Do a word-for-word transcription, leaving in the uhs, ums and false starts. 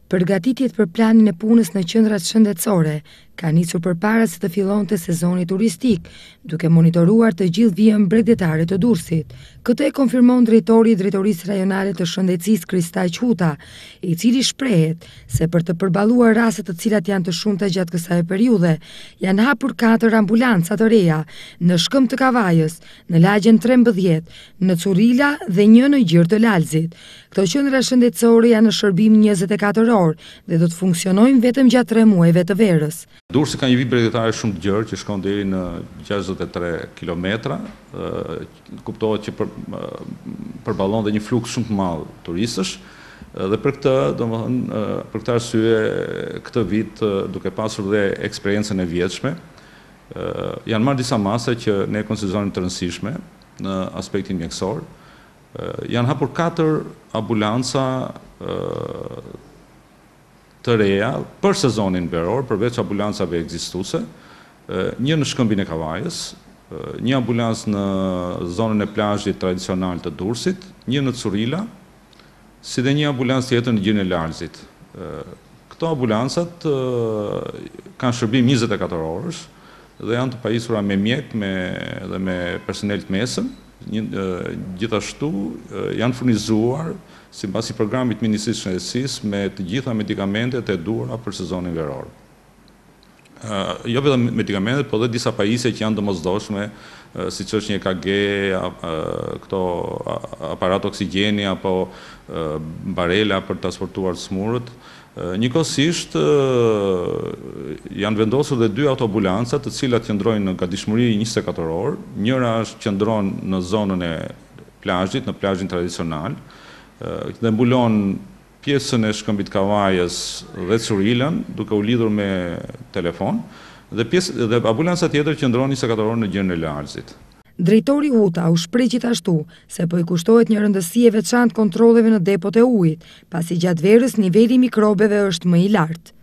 Përgatitjet për planin e punës në qendrat shëndetësore ka nisur përpara se të fillonte sezoni turistik, duke monitoruar të gjithë vijën bregdetare të Durrësit. Këtë e konfirmon drejtori i Drejtorisë Rajonale të Shëndetësisë Kristaj Quta, i cili shprehet se për të përballuar raste të cilat janë të shumta gjatë kësaj periudhe, janë hapur katër ambulanca të reja në Shkëmb të Kavajës, në lagjen trembëdhjetë, në Currila dhe një në Gjirë të Lalzit. Këto qendra shëndetësore janë në shërbim njëzet e katër orë dhe do të funksionojnë vetëm gjatë tre muajve të verës. Durrësi ka një vijë bregdetare shumë të gjerë që shkon deri në gjashtëdhjetë e tre kilometra, kuptohet që për, përballon dhe një fluks shumë të madh turistësh dhe për këtë, domethënë, për këtë arsye këtë vit duke pasur dhe eksperiencën e vjetshme, janë marrë disa mase që ne konsiderojmë të rëndësishme në aspektin mjekësor. Janë hapur katër ambulanca të reja për sezonin veror, përveç ambulancave ekzistuese, një në Shkëmbin e Kavajës, një ambulancë në zonën e plazhit tradicional të Durrësit, një në Currila, si dhe një ambulancë tjetër në Gjirën e Lalzit. Këto ambulancat kanë shërbim njëzet e katër orësh dhe janë të pajisura me mjek me, dhe me personel të mesëm. Një, gjithashtu janë furnizuar sipas programit Ministrisë së Shëndetësisë me të gjitha medikamentet e duhura për sezonin veror. Uh, jo vetëm medikamentet, por edhe disa pajisje që janë domosdoshme, uh, siç është një E K G, uh, këto aparat oksigjeni apo uh, barela për transportuar smurët. Uh, Njëkohësisht uh, janë vendosur dhe dy autoambulanca, të cilat qëndrojnë në gatishmëri njëzet e katër orë. Njëra është qëndron në zonën e plazhit, në plazhin tradicional, uh, dhe mbulon pjesën e Shkëmbit Kavajës dhe Currilan, duke u lidhur me telefon, dhe, pjesë, dhe ambulanca tjetër qëndron njëzet e katër orë në Gjirën e Lalzit. Drejtori Huta u shpreh gjithashtu se po i kushtohet një rëndësi e veçantë kontrolleve në depot e ujit, pasi gjatë verës niveli i mikrobeve është më i lartë.